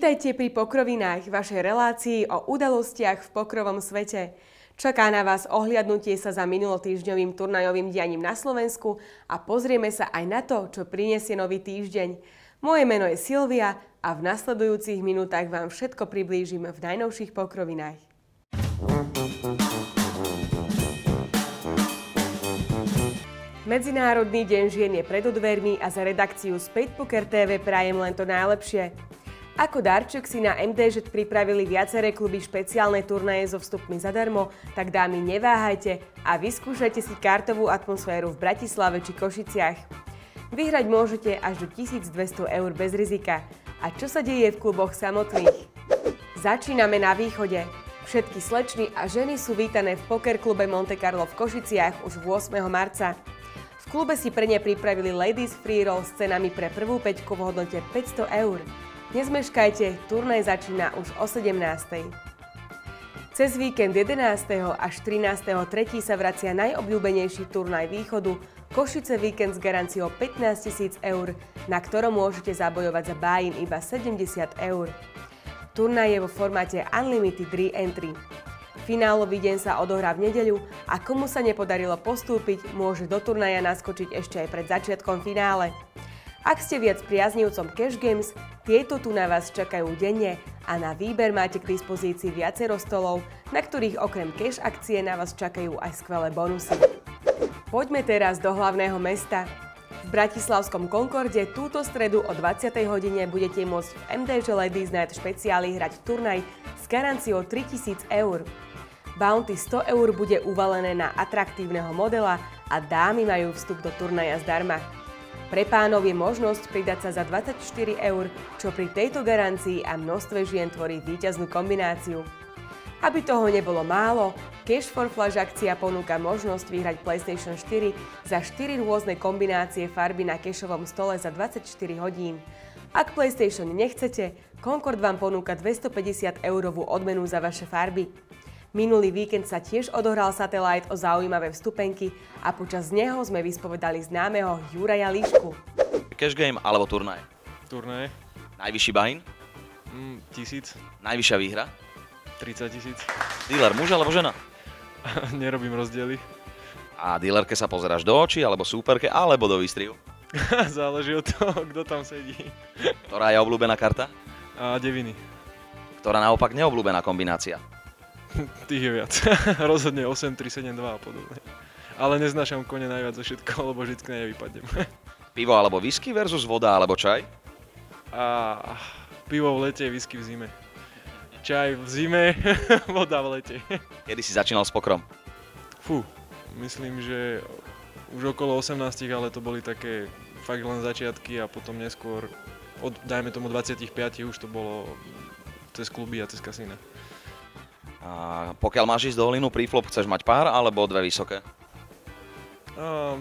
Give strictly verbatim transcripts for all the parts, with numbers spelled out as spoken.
Vítajte pri Pokrovinách, vašej relácii o udalostiach v pokrovom svete. Čaká na vás ohliadnutie sa za minulotýždňovým turnajovým dianím na Slovensku a pozrieme sa aj na to, čo prinesie nový týždeň. Moje meno je Silvia a v nasledujúcich minútach vám všetko priblížim v najnovších Pokrovinách. Medzinárodný deň žien je pred dvermi a za redakciu Späť Poker té vé prajem len to najlepšie. Ako darček si na em dé žet pripravili viaceré kluby špeciálne turnaje so vstupmi zadarmo, tak dámy neváhajte a vyskúšajte si kartovú atmosféru v Bratislave či Košiciach. Vyhrať môžete až do tisícdvesto eur bez rizika. A čo sa deje v kluboch samotných? Začíname na východe. Všetky slečny a ženy sú vítané v Poker klube Monte Carlo v Košiciach už ôsmeho marca. V klube si pre ne pripravili Ladies Free Roll s cenami pre prvú päťku v hodnote päťsto eur. Nezmeškajte, turnaj začína už o sedemnástej. Cez víkend jedenásteho až trinásteho tretieho sa vracia najobľúbenejší turnaj východu Košice víkend s garanciou pätnásť tisíc eur, na ktorom môžete zabojovať za buy-in iba sedemdesiat eur. Turnaj je vo formáte Unlimited Re-Entry. Finálový deň sa odohrá v nedeľu a komu sa nepodarilo postúpiť, môže do turnaja naskočiť ešte aj pred začiatkom finále. Ak ste viac priaznivcom Cash Games, tieto tu na vás čakajú denne a na výber máte k dispozícii viacero stolov, na ktorých okrem cash akcie na vás čakajú aj skvelé bonusy. Poďme teraz do hlavného mesta. V bratislavskom Concorde túto stredu o dvadsiatej hodine budete môcť v em dé žé Ladies Night špeciáli hrať turnaj s garanciou tritisíc eur. Bounty sto eur bude uvalené na atraktívneho modela a dámy majú vstup do turnaja zdarma. Pre pánov je možnosť pridať sa za dvadsaťštyri eur, čo pri tejto garancii a množstve žien tvorí víťaznú kombináciu. Aby toho nebolo málo, Cash for Flash akcia ponúka možnosť vyhrať PlayStation štyri za štyri rôzne kombinácie farby na cashovom stole za dvadsaťštyri hodín. Ak PlayStation nechcete, Concord vám ponúka dvestopäťdesiat eurovú odmenu za vaše farby. Minulý víkend sa tiež odohral Satellite o zaujímavé vstupenky a počas neho sme vyspovedali známeho Juraja Líšku. Cash game alebo turnaj? Turnaj. Najvyšší buy-in? Mm, tisíc. Najvyššia výhra? tridsať tisíc. Dealer muž alebo žena? Nerobím rozdiely. A dealerke sa pozeráš do očí alebo súperke alebo do výstrihu? Záleží od toho, kto tam sedí. Ktorá je obľúbená karta? A deviny. Ktorá naopak neobľúbená kombinácia? Tých je viac. Rozhodne osem, tri, sedem, dva a podobne. Ale neznášam kone najviac zo všetko, lebo vždycky na ne vypadnem. Pivo alebo whisky versus voda alebo čaj? A pivo v lete, whisky v zime. Čaj v zime, voda v lete. Kedy si začínal s pokrom? Fú, myslím, že už okolo osemnástich, ale to boli také fakt len začiatky a potom neskôr, od dajme tomu dvadsaťpäť už to bolo cez kluby a cez kasína. A pokiaľ máš ísť do Holinu preflop, chceš mať pár alebo dve vysoké? A...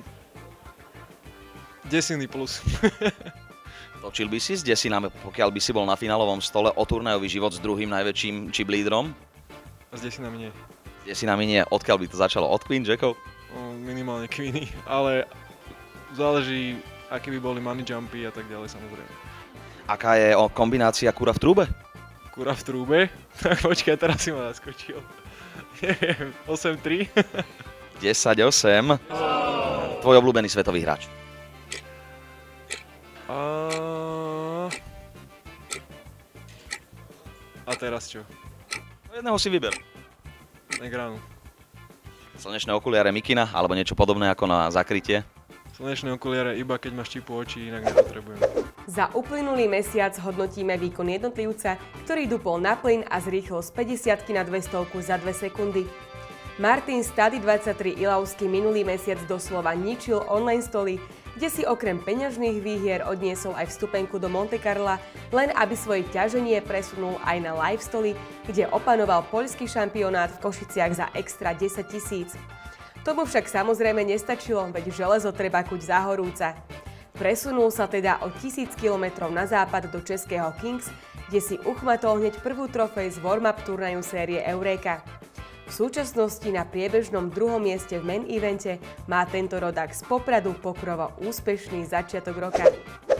Desiny plus. Točil by si s desinami, pokiaľ by si bol na finálovom stole o turnajový život s druhým najväčším chip lídrom? S desinami nie. S desinami nie. Odkiaľ by to začalo? Od Queen Jackov? O, minimálne Queeny, ale záleží, aké by boli money jumpy a tak ďalej samozrejme. Aká je kombinácia kura v trúbe? Kura v trúbe? Tak počkaj, teraz si ma naskočil. Neviem, osem tri? desať osem. Tvoj obľúbený svetový hráč? A... A teraz čo? Jedného si vyber. Negránu. Slnečné okuliare Mikina alebo niečo podobné ako na zakrytie? Slnečné okuliare iba keď máš čipu očí, inak nepotrebujem. Za uplynulý mesiac hodnotíme výkon jednotlivca, ktorý dupol na plyn a zrýchlil z päťdesiatky na dvestovku za dve sekundy. Martin Stady dvadsaťtri Ilavský minulý mesiac doslova ničil online stoly, kde si okrem peňažných výhier odniesol aj vstupenku do Monte Carla, len aby svoje ťaženie presunul aj na live stoly, kde opanoval poľský šampionát v Košiciach za extra desať tisíc. Tomu však samozrejme nestačilo, veď železo treba kuť za horúca. Presunul sa teda o tisíc kilometrov na západ do českého Kings, kde si uchmatol hneď prvú trofej z warm-up turnaju série Eureka. V súčasnosti na priebežnom druhom mieste v main evente má tento rodák z Popradu pokrovo úspešný začiatok roka.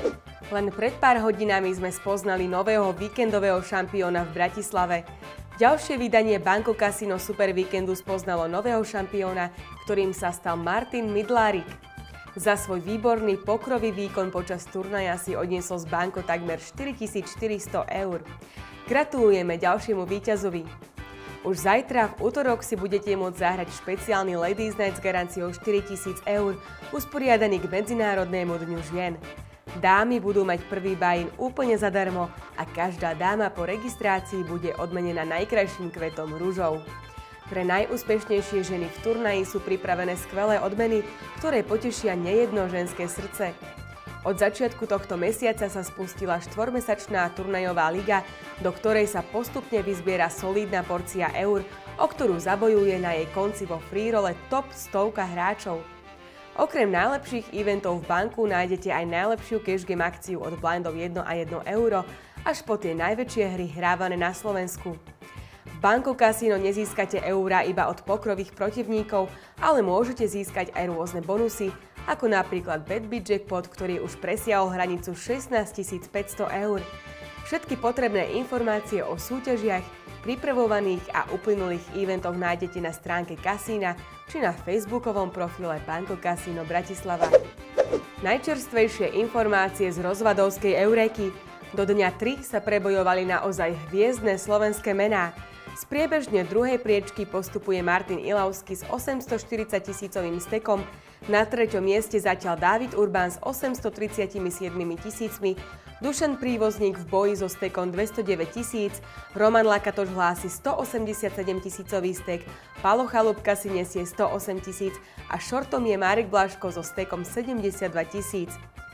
Len pred pár hodinami sme spoznali nového víkendového šampióna v Bratislave. Ďalšie vydanie Banco Casino Super Víkendu spoznalo nového šampióna, ktorým sa stal Martin Midlárik. Za svoj výborný pokrový výkon počas turnaja si odniesol z Banco takmer štyritisícštyristo eur. Gratulujeme ďalšiemu víťazovi. Už zajtra v útorok si budete môcť zahrať špeciálny Ladies Night s garanciou štyritisíc eur, usporiadaný k Medzinárodnému dňu žien. Dámy budú mať prvý buy-in úplne zadarmo a každá dáma po registrácii bude odmenená najkrajším kvetom ružou. Pre najúspešnejšie ženy v turnaji sú pripravené skvelé odmeny, ktoré potešia nejedno ženské srdce. Od začiatku tohto mesiaca sa spustila štvormesačná turnajová liga, do ktorej sa postupne vyzbiera solídna porcia eur, o ktorú zabojuje na jej konci vo freerole top stovka hráčov. Okrem najlepších eventov v banku nájdete aj najlepšiu cash game akciu od blindov jedno a jedno euro až po tie najväčšie hry hrávané na Slovensku. V Banco Casino nezískate eurá iba od pokrových protivníkov, ale môžete získať aj rôzne bonusy, ako napríklad BadBeat Jackpot, ktorý už presiahol hranicu šestnásťtisíc päťsto eur. Všetky potrebné informácie o súťažiach, pripravovaných a uplynulých eventoch nájdete na stránke kasína či na facebookovom profile Banco Casino Bratislava. Najčerstvejšie informácie z rozvadovskej Eureky. Do dňa tri sa prebojovali naozaj hviezdne slovenské mená. Z priebežne druhej priečky postupuje Martin Ilavský s osemstoštyridsať tisícovým stekom, na treťom mieste zatiaľ Dávid Urbán s osemstotridsaťsedem tisícmi, Dušan Prívozník v boji so stekom dvestodeväť tisíc, Roman Lakatoš hlási stoosemdesiatsedem tisícový stek, Palo Chalúbka si nesie sto osem tisíc a šortom je Marek Blaško so stekom sedemdesiatdva tisíc.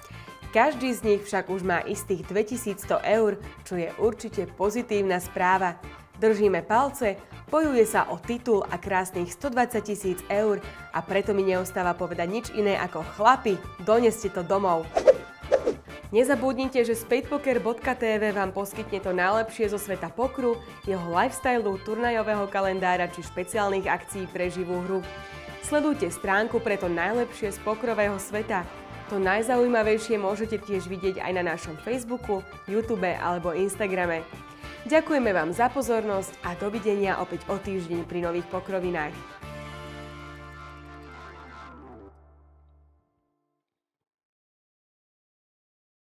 Každý z nich však už má istých dvetisícsto eur, čo je určite pozitívna správa. Držíme palce, bojuje sa o titul a krásnych stodvadsať tisíc eur a preto mi neostáva povedať nič iné ako chlapi, doneste to domov. Nezabudnite, že spadepoker bodka té vé vám poskytne to najlepšie zo sveta pokru, jeho lifestylu, turnajového kalendára či špeciálnych akcií pre živú hru. Sledujte stránku pre to najlepšie z pokrového sveta. To najzaujímavejšie môžete tiež vidieť aj na našom Facebooku, YouTube alebo Instagrame. Ďakujeme vám za pozornosť a dovidenia opäť o týždeň pri nových pokrovinách.